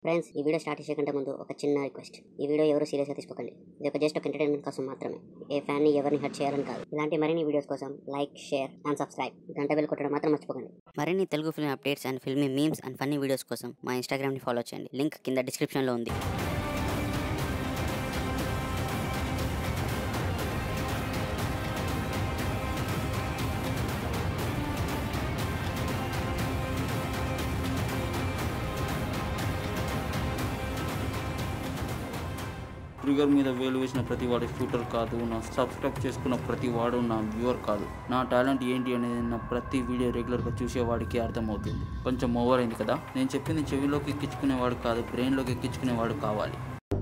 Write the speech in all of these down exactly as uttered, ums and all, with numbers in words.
Friends, ఈ video start చేసే కంటే ముందు ఒక చిన్న రిక్వెస్ట్. ఈ వీడియో ఎవరు సీరియస్గా తీసుకోకండి. ఇది ఒక జస్ట్ ఒక ఎంటర్టైన్మెంట్ కోసం మాత్రమే. ఏ ఫ్యాన్ని ఎవరిని హర్ట్ చేయాలని కాదు. ఇలాంటి మరిన్ని వీడియోస్ కోసం లైక్, షేర్ అండ్ సబ్స్క్రైబ్, గంట బెల్ కొట్టడం మాత్రం మర్చిపోకండి. మరిన్ని Telugu film updates and filmy memes and funny videos కోసం మా ఇన్స్టాగ్రామ్ ని ఫాలో చేయండి. లింక్ కింద డిస్క్రిప్షన్ లో ఉంది. ట్రిగర్ మీద వేలు వేసిన ప్రతి వాడు షూటర్ కాదు. నా సబ్స్క్రైబ్ చేసుకున్న ప్రతి వాడు నా వ్యూవర్ కాదు. నా టాలెంట్ ఏంటి అనేది నా ప్రతి వీడియో రెగ్యులర్గా చూసేవాడికి అర్థమవుతుంది. కొంచెం ఓవర్ అయింది కదా. నేను చెప్పింది చెవిలోకి ఎక్కించుకునేవాడు కాదు, బ్రెయిన్లోకి ఎక్కించుకునేవాడు కావాలి.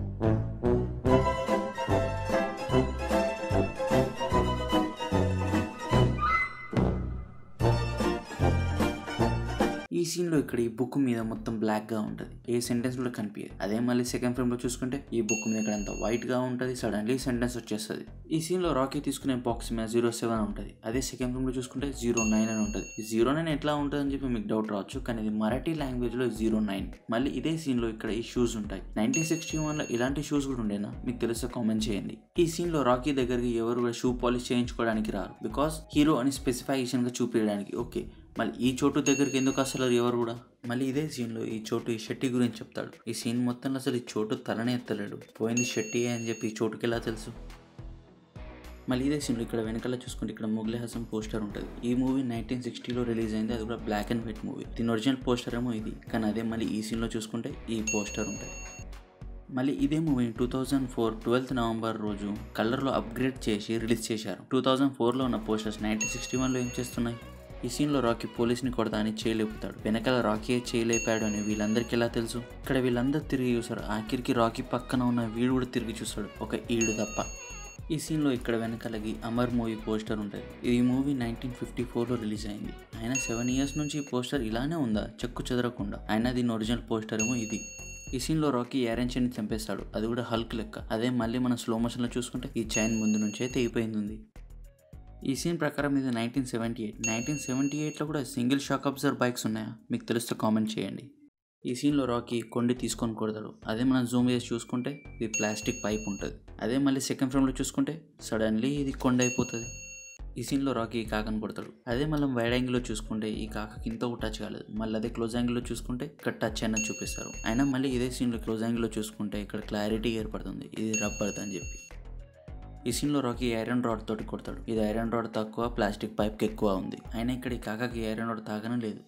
ఈ సీన్లో ఇక్కడ ఈ బుక్ మీద మొత్తం బ్లాక్గా ఉంటుంది, ఏ సెంటెన్స్ కూడా కనిపించదు. అదే మళ్ళీ సెకండ్ ఫ్రేమ్లో చూసుకుంటే ఈ బుక్ మీద ఇక్కడ అంతా వైట్గా ఉంటుంది. సడన్లీ సెంటెన్స్ వచ్చేస్తుంది. ఈ సీన్లో రాకీ తీసుకునే బాక్స్ మీద జీరో సెవెన్ ఉంటుంది. అదే సెకండ్ ఫ్రేమ్లో చూసుకుంటే జీరో నైన్ అని ఉంటుంది. ఈ జీరో నైన్ ఎట్లా ఉంటుంది అని చెప్పి మీకు డౌట్ రావచ్చు, కానీ ఇది మరాఠీ లాంగ్వేజ్లో జీరో నైన్. మళ్ళీ ఇదే సీన్లో ఇక్కడ ఈ షూస్ ఉంటాయి. నైన్టీన్ సిక్స్టీ వన్లో ఇలాంటి షూస్ కూడా ఉండేనా మీకు తెలిస్తే కామెంట్ చేయండి. ఈ సీన్లో రాకీ దగ్గరికి ఎవరు కూడా షూ పాలిష్ చేయించుకోవడానికి రారు, బికాస్ హీరో అని స్పెసిఫికేషన్గా చూపించడానికి. ఓకే, మళ్ళీ ఈ చోటు దగ్గరికి ఎందుకు అసలు ఎవరు కూడా. మళ్ళీ ఇదే సీన్లో ఈ చోటు ఈ షెట్టి గురించి చెప్తాడు. ఈ సీన్ మొత్తంలో అసలు ఈ చోటు తలనే ఎత్తలేడు, పోయింది షెట్టి అని చెప్పి ఈ చోటుకి ఎలా తెలుసు. మళ్ళీ ఇదే సీన్లో ఇక్కడ వెనకాల చూసుకుంటే ఇక్కడ ముగ్లే హసన్ పోస్టర్ ఉంటుంది. ఈ మూవీ నైన్టీన్ సిక్స్టీలో రిలీజ్ అయింది. అది కూడా బ్లాక్ అండ్ వైట్ మూవీ. దీని ఒరిజినల్ పోస్టర్ ఏమో ఇది, కానీ అదే మళ్ళీ ఈ సీన్లో చూసుకుంటే ఈ పోస్టర్ ఉంటుంది. మళ్ళీ ఇదే movie two thousand four twelfth November రోజు కలర్లో అప్గ్రేడ్ చేసి రిలీజ్ చేశారు. టూ థౌజండ్ ఫోర్లో ఉన్న పోస్టర్స్ నైన్టీన్ సిక్స్టీ వన్లో ఏం చేస్తున్నాయి. ఈ సీన్లో రాకీ పోలీస్ని కొడతా అని చేయలేపుతాడు. వెనకాల రాకీ చేయలేపాడు అని వీళ్ళందరికీ ఎలా తెలుసు. ఇక్కడ వీళ్ళందరూ తిరిగి చూస్తారు. ఆఖరికి రాకీ పక్కన ఉన్న వీడు కూడా తిరిగి చూస్తాడు, ఒక ఈడు తప్ప. ఈ సీన్లో ఇక్కడ వెనకాలకి అమర్ మూవీ పోస్టర్ ఉంటుంది. ఈ మూవీ నైన్టీన్ ఫిఫ్టీ ఫోర్లో రిలీజ్ అయింది. ఆయన సెవెన్ ఇయర్స్ నుంచి ఈ పోస్టర్ ఇలానే ఉందా, చెక్కు చెదరకుండా. ఆయన దీని ఒరిజినల్ పోస్టర్ ఏమో ఇది. ఈ సీన్లో రాకీ యారెంచని చంపేస్తాడు, అది కూడా హల్క్ లెక్క. అదే మళ్ళీ మనం స్లో మోషన్లో చూసుకుంటే ఈ చైన్ ముందు నుంచే తెగిపోయింది. ఈ సీన్ ప్రకారం ఇది nineteen seventy eight nineteen seventy ఎయిట్లో కూడా సింగిల్ షాక్ అబ్జర్వ్ బైక్స్ ఉన్నాయా మీకు తెలిస్తే కామెంట్ చేయండి. ఈ సీన్లో రాకీ కొండి తీసుకొని కొడతాడు. అదే మనం జూమ్ చేసి చూసుకుంటే ఇది ప్లాస్టిక్ పైప్ ఉంటుంది. అదే మళ్ళీ సెకండ్ ఫ్రేమ్లో చూసుకుంటే సడన్లీ ఇది కొండ అయిపోతుంది. ఈ సీన్లో రాకీ కాకని కొడతాడు. అదే మనం వైడ్ యాంగిల్లో చూసుకుంటే ఈ కాకకి ఇంత టచ్ కాలేదు. మళ్ళీ అదే క్లోజ్ యాంగిల్లో చూసుకుంటే ఇక్కడ టచ్ అయినా చూపిస్తారు. అయినా మళ్ళీ ఇదే సీన్లో క్లోజ్ యాంగిల్లో చూసుకుంటే ఇక్కడ క్లారిటీ ఏర్పడుతుంది, ఇది రబ్బర్ది అని చెప్పి. ఈ సీన్లో రాకీ ఐరన్ రాడ్ తోటి కొడతాడు. ఇది ఐరన్ రాడ్ తక్కువ, ప్లాస్టిక్ పైప్కి ఎక్కువ ఉంది. అయినా ఇక్కడ ఈ కాకకి ఐరన్ రాడ్ తాగనే లేదు.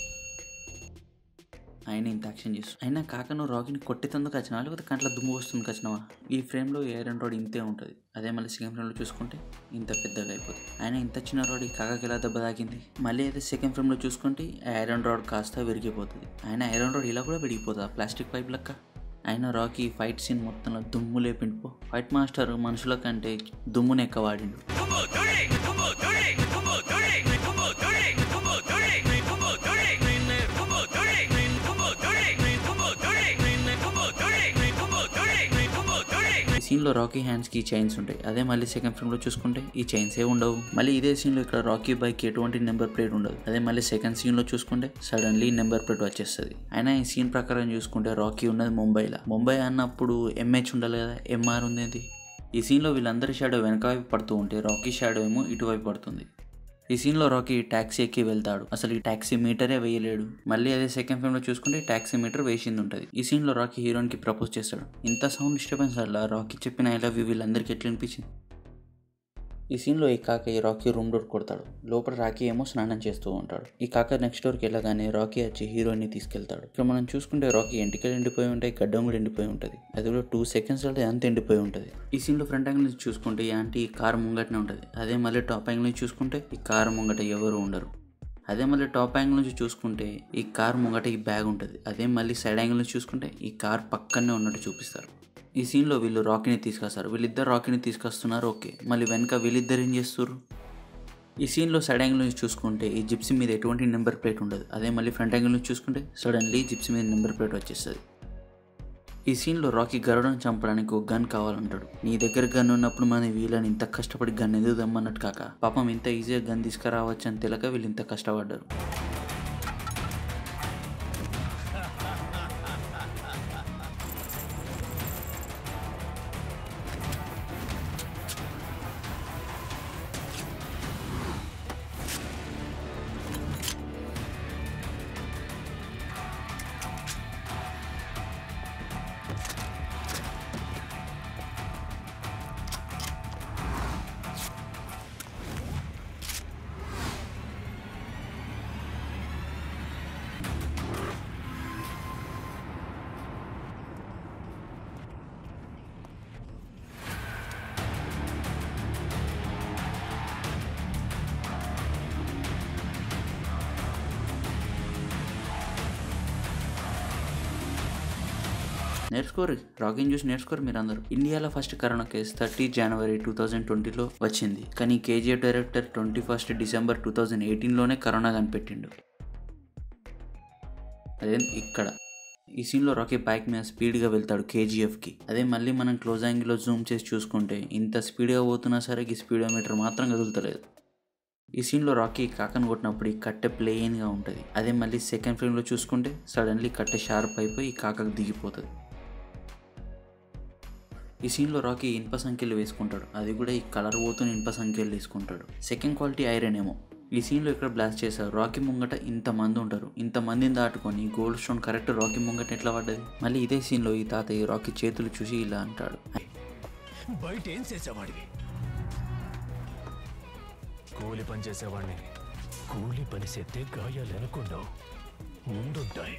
ఆయన ఇంత యాక్షన్ చేస్తాడు. అయినా కాకను రాకీని కొట్టేందుకు వచ్చినా లేకపోతే కంట్లో దుమ్ము వస్తుంది వచ్చినావా. ఈ ఫ్రేమ్లో ఐరన్ రాడ్ ఇంతే ఉంటుంది. అదే మళ్ళీ సెకండ్ ఫ్రేమ్లో చూసుకుంటే ఇంత పెద్దగా అయిపోతుంది. ఆయన ఇంత చిన్న రాడ్ ఈ కాకకి ఎలా దెబ్బ తాకింది. మళ్ళీ అయితే సెకండ్ ఫ్రేమ్లో చూసుకుంటే ఐరన్ రాడ్ కాస్త విరిగిపోతుంది. ఆయన ఐరన్ రాడ్ ఇలా కూడా విరిగిపోతుంది ప్లాస్టిక్ పైప్ లెక్క. అయినా రాకీ ఫైట్ సీన్ మొత్తంలో దుమ్ము లేపిండిపో. ఫైట్ మాస్టర్ మనుషుల కంటే దుమ్మును ఎక్కువ వాడిండు. ఈ సీన్లో రాకీ హ్యాండ్స్ కి చైన్స్ ఉంటాయి. అదే మళ్ళీ సెకండ్ ఫ్రేమ్ లో చూసుకుంటే ఈ చైన్స్ ఏ ఉండవు. మళ్ళీ ఇదే సీన్ లో ఇక్కడ రాకీ బైక్ ఎటువంటి నెంబర్ ప్లేట్ ఉండదు. అదే మళ్ళీ సెకండ్ సీన్ లో చూసుకుంటే సడన్లీ నెంబర్ ప్లేట్ వచ్చేస్తుంది. అయినా ఈ సీన్ ప్రకారం చూసుకుంటే రాకీ ఉన్నది ముంబైలో. ముంబై అన్నప్పుడు ఎంహెచ్ ఉండాలి కదా, ఎంఆర్ ఉంది. ఈ సీన్ లో వీళ్ళందరి షాడో వెనక వైపు పడుతూ ఉంటే రాకీ షాడో ఏమో ఇటువైపు పడుతుంది. ఈ సీన్లో రాకీ ట్యాక్సీ ఎక్కి వెళ్తాడు. అసలు ఈ ట్యాక్సీ మీటరే వేయలేడు. మళ్ళీ అదే సెకండ్ ఫ్రేమ్లో చూసుకుంటే ట్యాక్సీ మీటర్ వేసింది ఉంటుంది. ఈ సీన్లో రాకీ హీరోయిన్కి ప్రపోజ్ చేస్తాడు. ఇంత సౌండ్ డిస్టర్బెన్స్ వల్ల రాకీ చెప్పిన ఐ లవ్ యూ వీళ్ళందరికీ ఎట్లా అనిపించింది. ఈ సీన్లో ఈ కాక ఈ రాకీ రూమ్ డోర్ కొడతాడు. లోపల రాకీ ఏమో స్నానం చేస్తూ ఉంటాడు. ఈ కాక నెక్స్ట్ డోర్కి వెళ్ళగానే రాకీ వచ్చి హీరోయిన్ని తీసుకెళ్తాడు. ఇక్కడ మనం చూసుకుంటే రాకీ ఎంటికలు ఎండిపోయి ఉంటాయి, గడ్డం కూడా ఎండిపోయి ఉంటుంది. అది కూడా టూ సెకండ్స్ అంటే అంత ఎండిపోయి ఉంటుంది. ఈ సీన్లో ఫ్రంట్ యాంగిల్ నుంచి చూసుకుంటే ఈ ఆంటీ ఈ కారు ముంగటనే ఉంటుంది. అదే మళ్ళీ టాప్ యాంగిల్ నుంచి చూసుకుంటే ఈ కారు ముంగట ఎవరు ఉండరు. అదే మళ్ళీ టాప్ యాంగిల్ నుంచి చూసుకుంటే ఈ కారు ముంగట ఈ బ్యాగ్ ఉంటుంది. అదే మళ్ళీ సైడ్ యాంగిల్ నుంచి చూసుకుంటే ఈ కార్ పక్కనే ఉన్నట్టు చూపిస్తారు. ఈ సీన్లో వీళ్ళు రాకీని తీసుకొస్తారు. వీళ్ళిద్దరు రాకీని తీసుకొస్తున్నారు. ఓకే, మళ్ళీ వెనక వీళ్ళిద్దరు ఏం చేస్తారు. ఈ సీన్లో సైడ్ యాంగిల్ నుంచి చూసుకుంటే ఈ జిప్సీ మీద ఎటువంటి నెంబర్ ప్లేట్ ఉండదు. అదే మళ్ళీ ఫ్రంట్ యాంగిల్ నుంచి చూసుకుంటే సడన్లీ జిప్సీ మీద నెంబర్ ప్లేట్ వచ్చేస్తుంది. ఈ సీన్లో రాకీ గరుడను చంపడానికి ఒక గన్ కావాలంటాడు. నీ దగ్గర గన్ ఉన్నప్పుడు మన వీళ్ళని ఇంత కష్టపడి గన్ ఎందుకు దమ్మన్నట్టు కాక. పాపం ఇంత ఈజీగా గన్ తీసుకురావచ్చు అని తెలియక వీళ్ళు ఇంత కష్టపడ్డారు. నేర్చుకోరు, రాకీని చూసి నేర్చుకోరు మీరు అందరూ. ఇండియాలో ఫస్ట్ కరోనా కేసు థర్టీ జనవరి టూ థౌజండ్ ట్వంటీలో వచ్చింది. కానీ KGF director twenty first December two thousand ఎయిటీన్లోనే కరోనా కనిపెట్టిండు. అదే ఇక్కడ ఈ సీన్లో రాకీ బైక్ మీద స్పీడ్గా వెళ్తాడు కేజీఎఫ్కి. అదే మళ్ళీ మనం క్లోజ్ యాంగిల్లో జూమ్ చేసి చూసుకుంటే ఇంత స్పీడ్గా పోతున్నా సరే ఈ స్పీడోమీటర్ మాత్రం కదులుతలేదు. ఈ సీన్లో రాకీ కాకను కొట్టినప్పుడు ఈ కట్టె ప్లెయిన్గా ఉంటుంది. అదే మళ్ళీ సెకండ్ ఫ్రేమ్లో చూసుకుంటే సడన్లీ కట్టె షార్ప్ అయిపోయి ఈ కాకకు దిగిపోతుంది. ఈ సీన్లో రాకీ ఇనుప సంఖ్యలు వేసుకుంటాడు. అది కూడా ఈ కలర్ పోతున్న ఇనుప సంఖ్యలు తీసుకుంటాడు. సెకండ్ క్వాలిటీ ఐరన్ ఏమో. ఈ సీన్లో ఇక్కడ బ్లాస్ట్ చేశారు. రాకీ ముంగట ఇంతమంది ఉంటారు. ఇంతమందిని దాటుకొని గోల్డ్ స్టోన్ కరెక్ట్ రాకీ ముంగట ఎట్లా పడ్డది? మళ్ళీ ఇదే సీన్లో ఈ తాతయ్య రాకీ చేతులు చూసి ఇలా అంటాడు, బయట ఏం చేసేవాడివి? కూలి పని చేసేవాడిని. కూలి పని చేస్తే గాయాలు అనుకున్నావు ముందుంటాయి.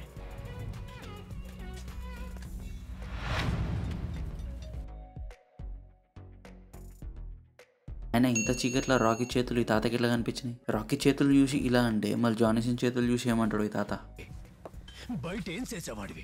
ఆయన ఇంత చీకట్లో రాకీ చేతులు ఈ తాతకి ఎట్లా కనిపించినాయి? రాకీ చేతులు చూసి ఇలా అంటే మళ్ళీ జానీసన్ చేతులు చూసి ఏమంటాడు ఈ తాత? బయట ఏం చేసేవాడివి?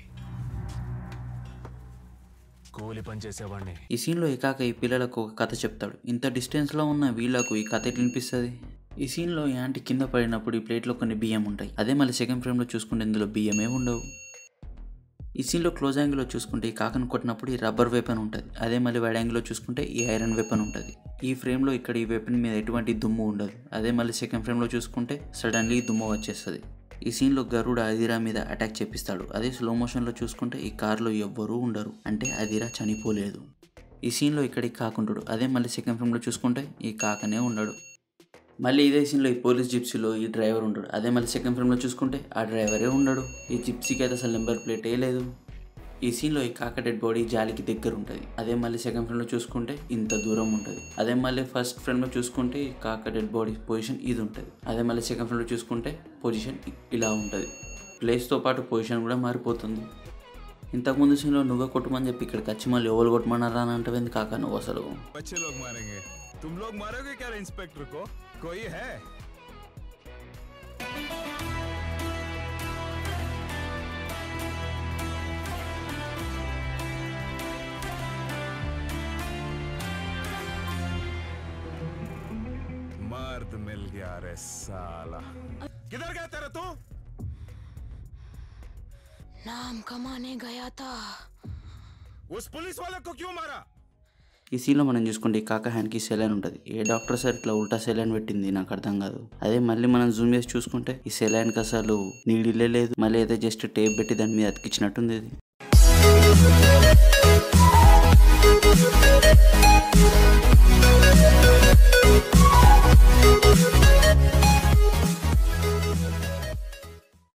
కూలి పని చేసేవాడిని. ఈ సీన్లో ఈ కాక ఈ పిల్లలకు ఒక కథ చెప్తాడు. ఇంత డిస్టెన్స్లో ఉన్న వీళ్ళకు ఈ కథ ఎట్లా వినిపిస్తుంది? ఈ సీన్లో ఈ ఆంటీ కింద పడినప్పుడు ఈ ప్లేట్లో కొన్ని బియ్యం ఉంటాయి. అదే మళ్ళీ సెకండ్ ఫ్రేమ్లో చూసుకుంటే ఇందులో బియ్యమే ఉండవు. ఈ సీన్లో క్లోజ్ యాంగిల్లో చూసుకుంటే ఈ కాకను కొట్టినప్పుడు ఈ రబ్బర్ వెపన్ ఉంటుంది. అదే మళ్ళీ వైడ్ యాంగిల్లో చూసుకుంటే ఈ ఐరన్ వెపన్ ఉంటుంది. ఈ ఫ్రేమ్లో ఇక్కడ ఈ వెపన్ మీద ఎటువంటి దుమ్ము ఉండదు. అదే మళ్ళీ సెకండ్ ఫ్రేమ్లో చూసుకుంటే సడన్లీ దుమ్ము వచ్చేస్తుంది. ఈ సీన్లో గరుడ అదిరా మీద అటాక్ చేపిస్తాడు. అదే స్లో మోషన్లో చూసుకుంటే ఈ కార్లో ఎవ్వరూ ఉండరు, అంటే అదిరా చనిపోలేదు. ఈ సీన్లో ఇక్కడ ఈ కాకుంటాడు. అదే మళ్ళీ సెకండ్ ఫ్రేమ్లో చూసుకుంటే ఈ కాకనే ఉండడు. మళ్ళీ ఇదే సీన్లో ఈ పోలీస్ జిప్సీలో ఈ డ్రైవర్ ఉంటాడు. అదే మళ్ళీ సెకండ్ ఫ్రేమ్లో చూసుకుంటే ఆ డ్రైవరే ఉండడు. ఈ జిప్సీకి అయితే అసలు నెంబర్ ప్లేటే లేదు. ఈ సీన్లో ఈ కాక డెడ్ బాడీ జాలికి దగ్గర ఉంటుంది. అదే మళ్ళీ సెకండ్ ఫ్రేమ్లో చూసుకుంటే ఇంత దూరం ఉంటుంది. అదే మళ్ళీ ఫస్ట్ ఫ్రేమ్లో చూసుకుంటే ఈ కాక డెడ్ బాడీ పొజిషన్ ఇది ఉంటుంది. అదే మళ్ళీ సెకండ్ ఫ్రేమ్లో చూసుకుంటే పొజిషన్ ఇలా ఉంటుంది. ప్లేస్తో పాటు పొజిషన్ కూడా మారిపోతుంది. ఇంతకుముందు సీన్లో నువ్వే కొట్టమని చెప్పి ఇక్కడికి వచ్చి మళ్ళీ ఎవరు కొట్టమన్నారా అని అంటే ఎందుకు కాక నువ్వు అసలు? तुम लोग मारोगे क्या इंस्पेक्टर को? कोई है? मर्द मिल गया रे साला। किधर गया तेरा तू? नाम कमाने गया था। उस पुलिस वाले को क्यों मारा? ఈ సీన్లో మనం చూసుకుంటే ఈ కాక హ్యాండ్కి సెలైన్ ఉంటుంది. ఏ డాక్టర్ సార్ ఇట్లా ఉల్టా సెలైన్ పెట్టింది నాకు అర్థం కాదు. అదే మళ్ళీ మనం జూమ్ చేసి చూసుకుంటే ఈ సెలైన్కి అసలు నీడిలే లేదు. మళ్ళీ అయితే జస్ట్ టేప్ పెట్టి దాని మీద అతికించినట్టుంది ఇది.